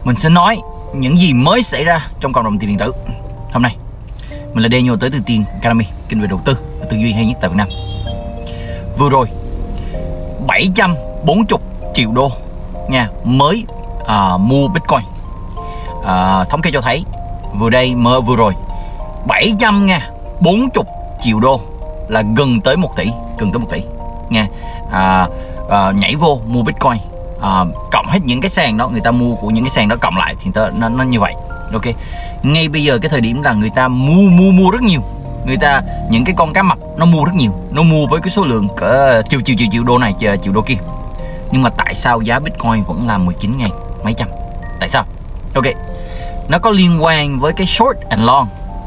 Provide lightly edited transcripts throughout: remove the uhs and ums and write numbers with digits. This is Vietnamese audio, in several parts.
mình sẽ nói những gì mới xảy ra trong cộng đồng tiền điện tử. Hôm nay mình là Daniel tới từ Tiền Academy, kinh doanh đầu tư và tư duy hay nhất tại Việt Nam. Vừa rồi 740 triệu đô nha mới mua Bitcoin. Thống kê cho thấy vừa rồi 740 triệu đô là gần tới 1 tỷ nha. Nhảy vô mua Bitcoin, cộng hết những cái sàn đó, người ta mua của những cái sàn đó cộng lại thì nó như vậy. Ok, ngay bây giờ cái thời điểm là người ta mua rất nhiều, những cái con cá mập nó mua rất nhiều, nó mua với cái số lượng cỡ triệu đô này, triệu đô kia. Nhưng mà tại sao giá Bitcoin vẫn là 19.000 mấy trăm? Tại sao? Ok, nó có liên quan với cái short and long.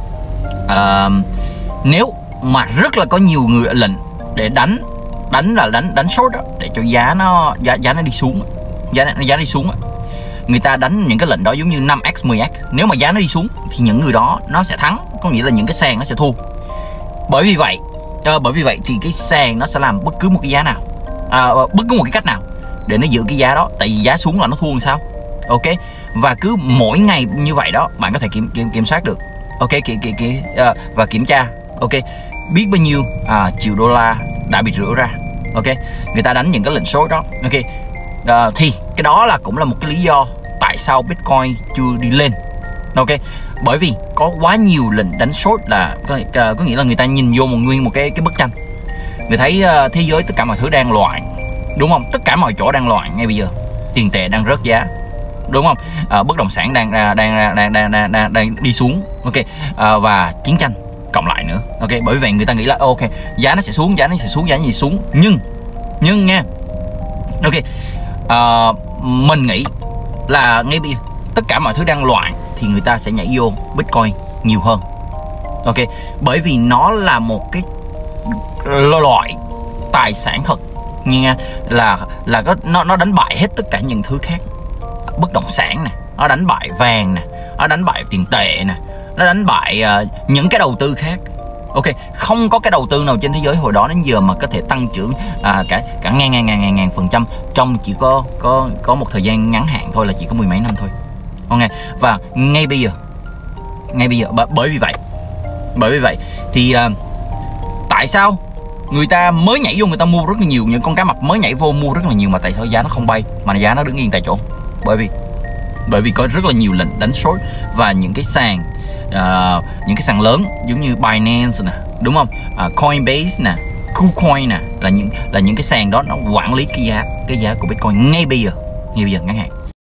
Nếu mà rất là có nhiều người lệnh để đánh short đó, để cho giá nó đi xuống, giá đi xuống, người ta đánh những cái lệnh đó giống như 5x 10x. Nếu mà giá nó đi xuống thì những người đó nó sẽ thắng, có nghĩa là những cái sàn nó sẽ thua. Bởi vì vậy thì cái sàn nó sẽ làm bất cứ một cái giá nào, bất cứ một cái cách nào để nó giữ cái giá đó, tại vì giá xuống là nó thua làm sao. Ok, và cứ mỗi ngày như vậy đó bạn có thể kiểm soát được. Ok, và kiểm tra. Ok, biết bao nhiêu triệu đô la đã bị rửa ra. Ok, người ta đánh những cái lệnh short đó. Ok, thì cái đó cũng là một cái lý do tại sao Bitcoin chưa đi lên. Ok, bởi vì có quá nhiều lệnh đánh short, là có nghĩa là người ta nhìn vô một cái bức tranh, người thấy thế giới tất cả mọi thứ đang loạn, đúng không? Tất cả mọi chỗ đang loạn ngay bây giờ, tiền tệ đang rớt giá, đúng không? Bất động sản đang đi xuống. Ok, và chiến tranh cộng lại nữa. Ok, bởi vậy người ta nghĩ là ok, giá nó sẽ xuống. Nhưng nha, ok, mình nghĩ là ngay bây giờ tất cả mọi thứ đang loạn thì người ta sẽ nhảy vô Bitcoin nhiều hơn. Ok, bởi vì nó là một cái loại tài sản thật nha, nó đánh bại hết tất cả những thứ khác. Bất động sản nè, nó đánh bại vàng nè, nó đánh bại tiền tệ nè, nó đánh bại những cái đầu tư khác. Ok, không có cái đầu tư nào trên thế giới hồi đó đến giờ mà có thể tăng trưởng cả ngàn % trong chỉ có một thời gian ngắn hạn thôi, là chỉ có 10 mấy năm thôi. Ok, và ngay bây giờ bởi vì vậy thì tại sao người ta mới nhảy vô, người ta mua rất là nhiều, những con cá mập mới nhảy vô mua rất là nhiều, mà tại sao giá nó không bay mà giá nó đứng yên tại chỗ? Bởi vì có rất là nhiều lệnh đánh short, và những cái sàn lớn giống như Binance nè, đúng không? Coinbase nè, KuCoin nè, là những cái sàn đó nó quản lý cái giá của Bitcoin ngay bây giờ ngắn hạn.